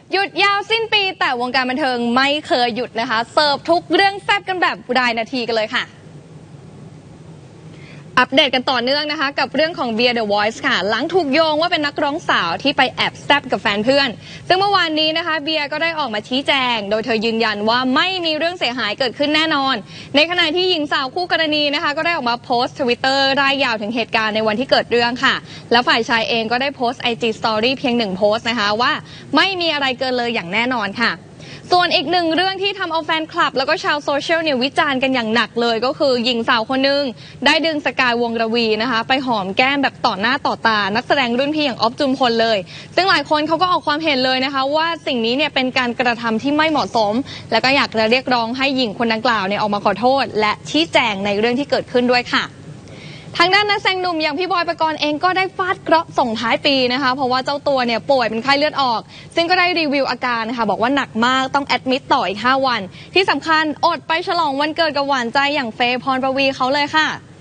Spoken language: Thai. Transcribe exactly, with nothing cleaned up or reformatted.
หยุดยาวสิ้นปีแต่วงการบันเทิงไม่เคยหยุดนะคะเสิร์ฟทุกเรื่องแซ่บกันแบบรายนาทีกันเลยค่ะอัปเดตกันต่อเนื่องนะคะกับเรื่องของเบียร์ The Voice ค่ะหลังถูกโยงว่าเป็นนักร้องสาวที่ไปแอบแซบกับแฟนเพื่อนซึ่งเมื่อวานนี้นะคะเบียร์ก็ได้ออกมาชี้แจงโดยเธอยืนยันว่าไม่มีเรื่องเสียหายเกิดขึ้นแน่นอนในขณะที่หญิงสาวคู่กรณีนะคะก็ได้ออกมาโพสต์ Twitter รายยาวถึงเหตุการณ์ในวันที่เกิดเรื่องค่ะแล้วฝ่ายชายเองก็ได้โพสต์ ไอ จี Story เพียงหนึ่งโพสต์นะคะว่าไม่มีอะไรเกินเลยอย่างแน่นอนค่ะส่วนอีกหนึ่งเรื่องที่ทำเอาแฟนคลับแล้วก็ชาวโซเชียลเนี่ยวิจารณ์กันอย่างหนักเลยก็คือหญิงสาวคนหนึ่งได้ดึงสกายวงระวีนะคะไปหอมแก้มแบบต่อหน้าต่อตานักแสดงรุ่นพี่อย่างออฟจุมพลเลยซึ่งหลายคนเขาก็ออกความเห็นเลยนะคะว่าสิ่งนี้เนี่ยเป็นการกระทำที่ไม่เหมาะสมแล้วก็อยากจะเรียกร้องให้หญิงคนดังกล่าวเนี่ยออกมาขอโทษและชี้แจงในเรื่องที่เกิดขึ้นด้วยค่ะทางด้านนักแสดงหนุ่มอย่างพี่บอยปกรณ์เองก็ได้ฟาดเคราะห์ส่งท้ายปีนะคะเพราะว่าเจ้าตัวเนี่ยป่วยเป็นไข้เลือดออกซึ่งก็ได้รีวิวอาการนะคะบอกว่าหนักมากต้องแอดมิดต่ออีกห้าวันที่สำคัญอดไปฉลองวันเกิดกับหวานใจอย่างเฟย์พรประวีเขาเลยค่ะ